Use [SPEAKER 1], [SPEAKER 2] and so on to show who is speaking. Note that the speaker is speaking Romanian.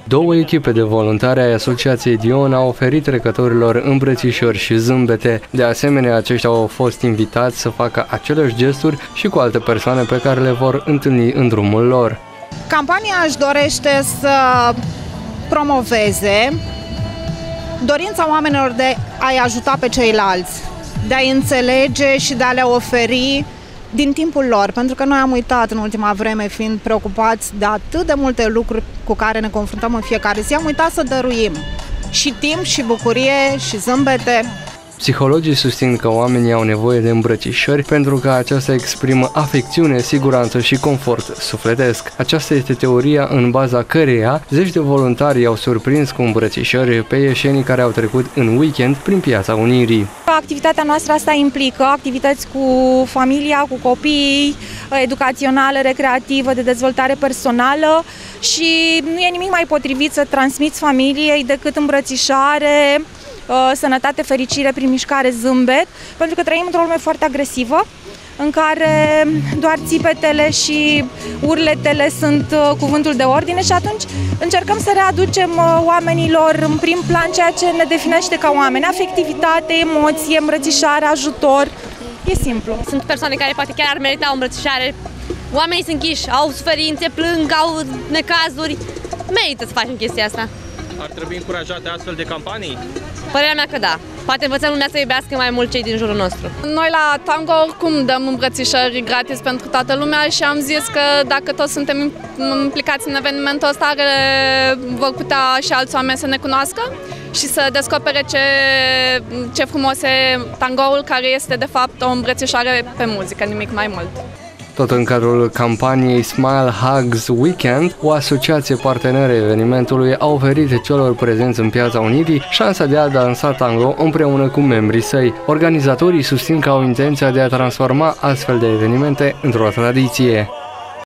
[SPEAKER 1] Două echipe de voluntari ai Asociației Dion au oferit trecătorilor îmbrățișări și zâmbete. De asemenea, aceștia au fost invitați să facă aceleași gesturi și cu alte persoane pe care le vor întâlni în drumul lor.
[SPEAKER 2] Campania își dorește să promoveze dorința oamenilor de a-i ajuta pe ceilalți, de a-i înțelege și de a le oferi din timpul lor, pentru că noi am uitat în ultima vreme, fiind preocupați de atât de multe lucruri cu care ne confruntăm în fiecare zi, am uitat să dăruim și timp, și bucurie, și zâmbete.
[SPEAKER 1] Psihologii susțin că oamenii au nevoie de îmbrățișări pentru că aceasta exprimă afecțiune, siguranță și confort sufletesc. Aceasta este teoria în baza căreia zeci de voluntari au surprins cu îmbrățișări pe ieșenii care au trecut în weekend prin Piața Unirii.
[SPEAKER 3] Activitatea noastră asta implică activități cu familia, cu copiii, educațională, recreativă, de dezvoltare personală și nu e nimic mai potrivit să transmiți familiei decât îmbrățișare, sănătate, fericire prin mișcare, zâmbet, pentru că trăim într-o lume foarte agresivă, în care doar țipetele și urletele sunt cuvântul de ordine și atunci încercăm să readucem oamenilor în prim plan ceea ce ne definește ca oameni: afectivitate, emoție, îmbrățișare, ajutor. E simplu.
[SPEAKER 4] Sunt persoane care poate chiar ar merita o îmbrățișare. Oamenii sunt închiși, au suferințe, plâng, au necazuri. Merită să facem chestia asta.
[SPEAKER 5] Ar trebui încurajate astfel de campanii?
[SPEAKER 4] Părerea mea că da. Poate învățăm lumea să iubească mai mult cei din jurul nostru.
[SPEAKER 6] Noi la Tango oricum dăm îmbrățișări gratis pentru toată lumea și am zis că dacă toți suntem implicați în evenimentul ăsta, vor putea și alți oameni să ne cunoască și să descopere ce frumos e tangoul, care este de fapt o îmbrățișare pe muzică, nimic mai mult.
[SPEAKER 1] Tot în cadrul campaniei Smile Hugs Weekend, o asociație parteneră evenimentului a oferit celor prezenți în Piața Unirii șansa de a dansa tango împreună cu membrii săi. Organizatorii susțin că au intenția de a transforma astfel de evenimente într-o tradiție.